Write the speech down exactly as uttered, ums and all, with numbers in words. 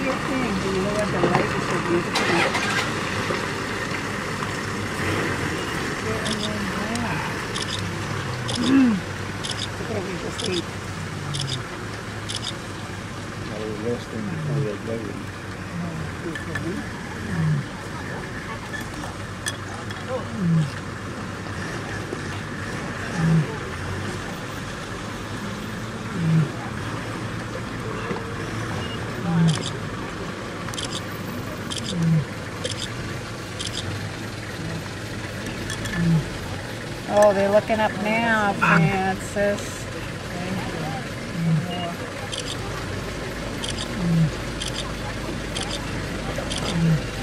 prettiest thing. Do you know what the light is so beautiful? And then brown. Mm. Look what we just ate. Now we're resting before they go. Oh, they're looking up now, Francis. Mm.